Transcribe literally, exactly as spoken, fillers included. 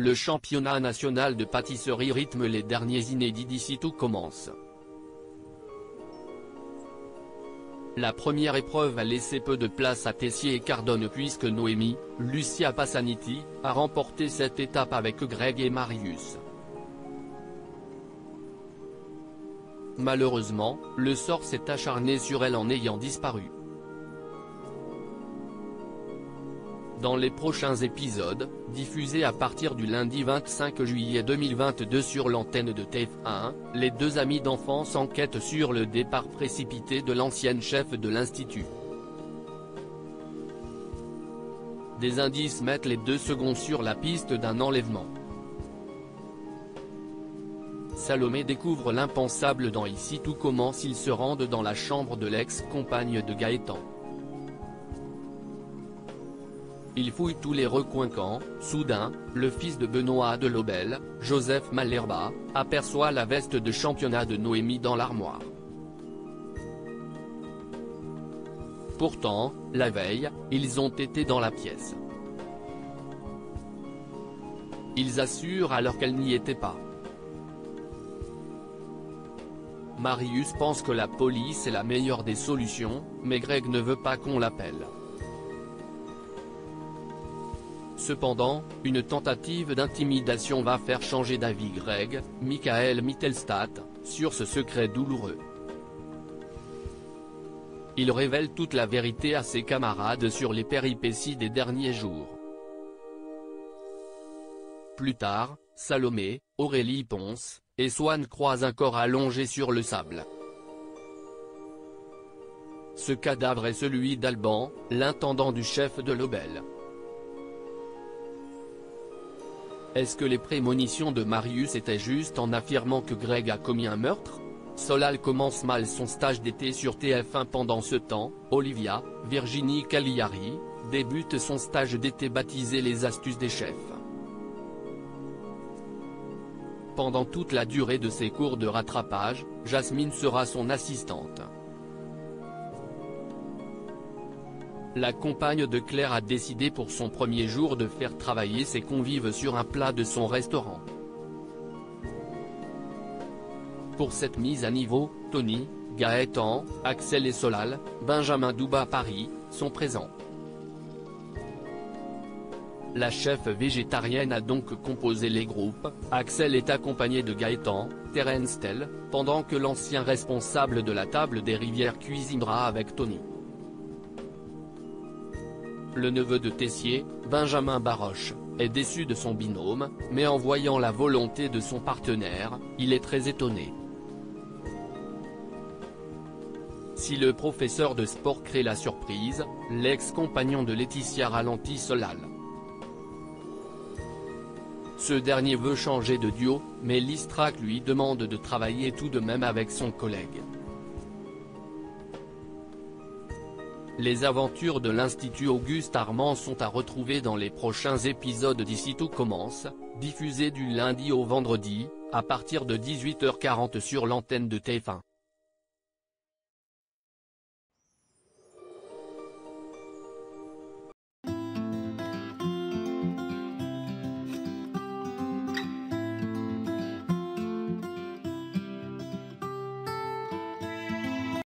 le championnat national de pâtisserie rythme les derniers inédits d'ici tout commence. La première épreuve a laissé peu de place à Tessier et Cardone puisque Noémie, Lucia Passaniti, a remporté cette étape avec Greg et Marius. Malheureusement, le sort s'est acharné sur elle en ayant disparu. Dans les prochains épisodes, diffusés à partir du lundi vingt-cinq juillet deux mille vingt-deux sur l'antenne de T F un, les deux amis d'enfance enquêtent sur le départ précipité de l'ancienne chef de l'Institut. Des indices mettent les deux seconds sur la piste d'un enlèvement. Salomé découvre l'impensable dans Ici tout commence. Ils se rendent dans la chambre de l'ex-compagne de Gaëtan. Il fouille tous les recoins quand, soudain, le fils de Benoît de Lobel, Joseph Malherba, aperçoit la veste de championnat de Noémie dans l'armoire. Pourtant, la veille, ils ont été dans la pièce. Ils assurent alors qu'elle n'y était pas. Marius pense que la police est la meilleure des solutions, mais Greg ne veut pas qu'on l'appelle. Cependant, une tentative d'intimidation va faire changer d'avis Greg, Michael Mittelstadt, sur ce secret douloureux. Il révèle toute la vérité à ses camarades sur les péripéties des derniers jours. Plus tard, Salomé, Aurélie Ponce, et Swan croisent un corps allongé sur le sable. Ce cadavre est celui d'Alban, l'intendant du chef de Lobel. Est-ce que les prémonitions de Marius étaient justes en affirmant que Greg a commis un meurtre? Solal commence mal son stage d'été sur T F un pendant ce temps, Olivia, Virginie Cagliari, débute son stage d'été baptisé Les astuces des chefs. Pendant toute la durée de ses cours de rattrapage, Jasmine sera son assistante. La compagne de Claire a décidé pour son premier jour de faire travailler ses convives sur un plat de son restaurant. Pour cette mise à niveau, Tony, Gaëtan, Axel et Solal, Benjamin Douba Paris, sont présents. La chef végétarienne a donc composé les groupes. Axel est accompagné de Gaëtan, Terence Tell, pendant que l'ancien responsable de la table des rivières cuisinera avec Tony. Le neveu de Tessier, Benjamin Baroche, est déçu de son binôme, mais en voyant la volonté de son partenaire, il est très étonné. Si le professeur de sport crée la surprise, l'ex-compagnon de Laetitia ralentit Solal. Ce dernier veut changer de duo, mais Listrac lui demande de travailler tout de même avec son collègue. Les aventures de l'Institut Auguste Armand sont à retrouver dans les prochains épisodes d'Ici tout commence, diffusés du lundi au vendredi, à partir de dix-huit heures quarante sur l'antenne de T F un.